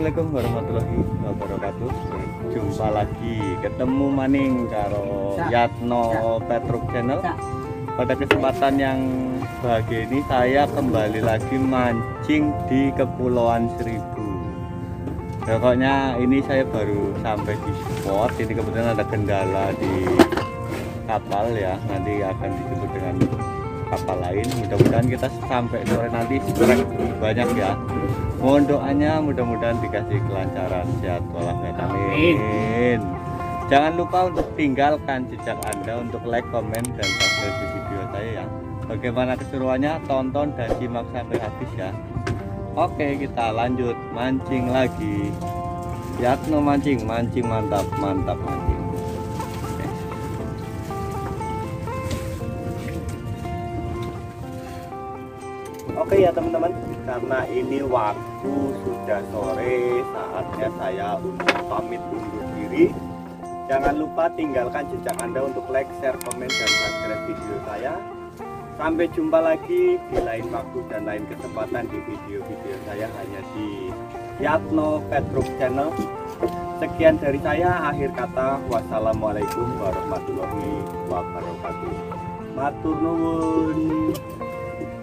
Assalamualaikum warahmatullahi wabarakatuh. Jumpa lagi, ketemu maning karo Yatno Petruk Channel. Pada kesempatan yang bahagia ini saya kembali lagi mancing di Kepulauan Seribu. Pokoknya ini saya baru sampai di spot. Ini kebetulan ada kendala di kapal ya, nanti akan dijemput dengan kapal lain. Mudah-mudahan kita sampai sore nanti banyak ya. Mohon doanya, mudah-mudahan dikasih kelancaran, sehat walafiat, amin. Jangan lupa untuk tinggalkan jejak Anda untuk like, komen, dan subscribe di video saya ya. Bagaimana keseruannya, tonton dan simak sampai habis ya. Oke, kita lanjut mancing lagi. Yatno mancing mantap mancing. Oke ya teman-teman, karena ini waktu sudah sore, saatnya saya untuk pamit undur diri. Jangan lupa tinggalkan jejak Anda untuk like, share, komen, dan subscribe video saya. Sampai jumpa lagi di lain waktu dan lain kesempatan di video-video saya hanya di Yatno Petruk Channel. Sekian dari saya, akhir kata, wassalamualaikum warahmatullahi wabarakatuh. Matur nuwun.